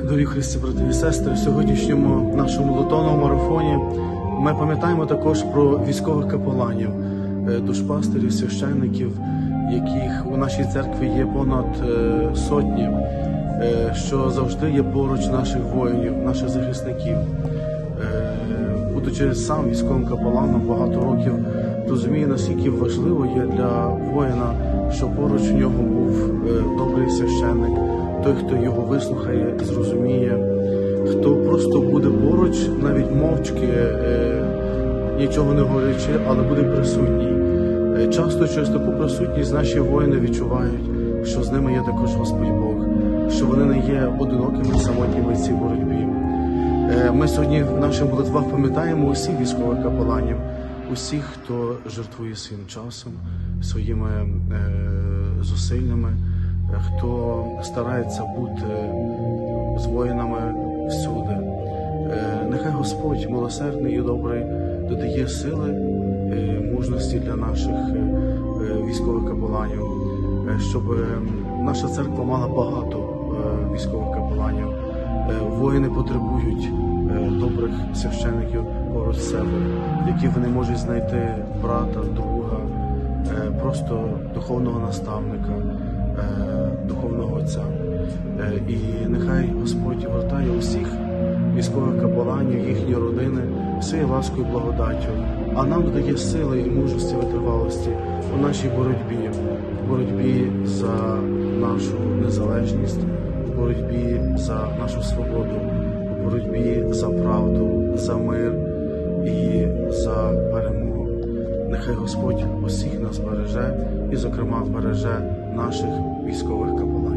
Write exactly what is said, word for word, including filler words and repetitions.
Дорогі Христі, брати і сестри, в сьогоднішньому нашому молитовному марафоні ми пам'ятаємо також про військових капеланів, душпастерів, священників, яких у нашій церкві є понад сотні, що завжди є поруч наших воїнів, наших захисників. Будучи сам військовим капеланом багато років, розумію, наскільки важливо є для воїна, що поруч у нього був добрий священник, той, хто його вислухає, зрозуміє, хто просто буде поруч, навіть мовчки, нічого не говорячи, але буде присутній. Часто через таку присутність наші воїни відчувають, що з ними є також Господь Бог, що вони не є одинокими, самотніми в цій боротьбі. Ми сьогодні в наших молитвах пам'ятаємо усіх військових капеланів, усіх, хто жертвує своїм часом, своїми зусиллями, хто старається бути з воїнами всюди. Нехай Господь милосердний і добрий додає сили, мужності для наших військових капеланів, щоб наша церква мала багато військових капеланів. Воїни потребують добрих священиків поруч себе, які вони можуть знайти брата, друга, просто духовного наставника, духовного отця. І нехай Господь вертає усіх військових капеланів, їхні родини своєю ласкою і благодаттю, а нам додає сили і мужності, витривалості у нашій боротьбі, в боротьбі за нашу незалежність, в боротьбі за нашу свободу, в боротьбі за правду, за мир і за перемогу. Нехай Господь усіх нас береже і, зокрема, береже наших військових капеланів.